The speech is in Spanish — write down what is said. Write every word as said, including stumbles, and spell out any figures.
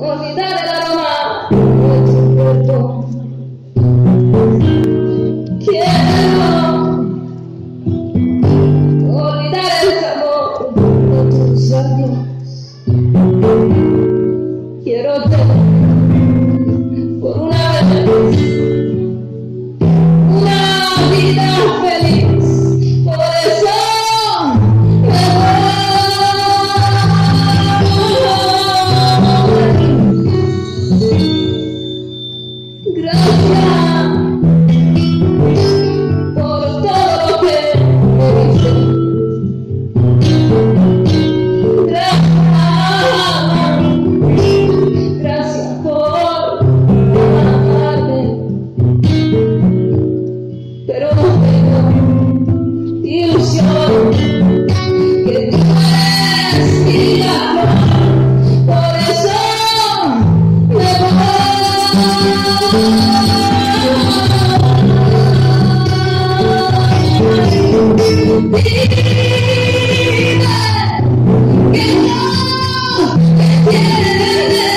olvidar el aroma de tu cuerpo. Quiero olvidar el sabor de tus labios. Quiero tener por una vez una vida feliz. Por eso me voy. Gracias por todo lo que me diste. Gracias por amarme, pero no tengo ilusión que tú eres mi amor. Por eso me voy. Dime que no me quieres.